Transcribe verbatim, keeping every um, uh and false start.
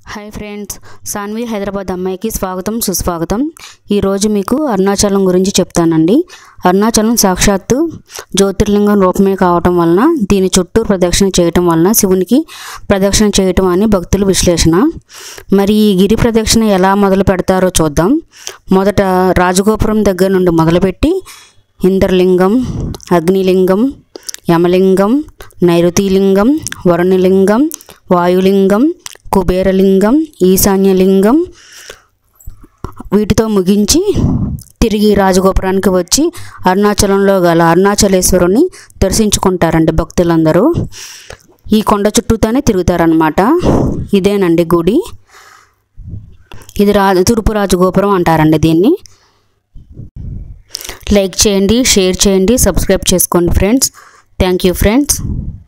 Hi friends, Saanvi Hyderabad అమ్మాయికి స్వాగతం సుస్వాగతం. ఈరోజు మీకు అరుణాచలం గురించి చెప్తానండి. అరుణాచలం సాక్షాత్తు జ్యోతిర్లింగం రూపమే కావటం వలన దీని చుట్టూ ప్రదక్షిణ చేయటం వలన శివునికి ప్రదక్షిణ చేయటం అని భక్తుల విశ్లేషణ. మరి ఈ గిరి ప్రదక్షిణ ఎలా మొదలు పెడతారో చూద్దాం. మొదట రాజగోపురం దగ్గర నుండి మొదలుపెట్టి ఇంద్రలింగం, అగ్నిలింగం, యమలింగం, నైరుతిలింగం, వరుణలింగం, వాయులింగం, కుబేరలింగం, ఈశాన్యలింగం వీటితో ముగించి తిరిగి రాజగోపురానికి వచ్చి అరుణాచలంలో గల అరుణాచలేశ్వరుని దర్శించుకుంటారండి భక్తులందరూ. ఈ కొండ చుట్టూతోనే తిరుగుతారనమాట. ఇదేనండి గుడి. ఇది రా తూర్పు రాజగోపురం అంటారండి దీన్ని. లైక్ చేయండి, షేర్ చేయండి, సబ్స్క్రైబ్ చేసుకోండి ఫ్రెండ్స్. Thank you friends.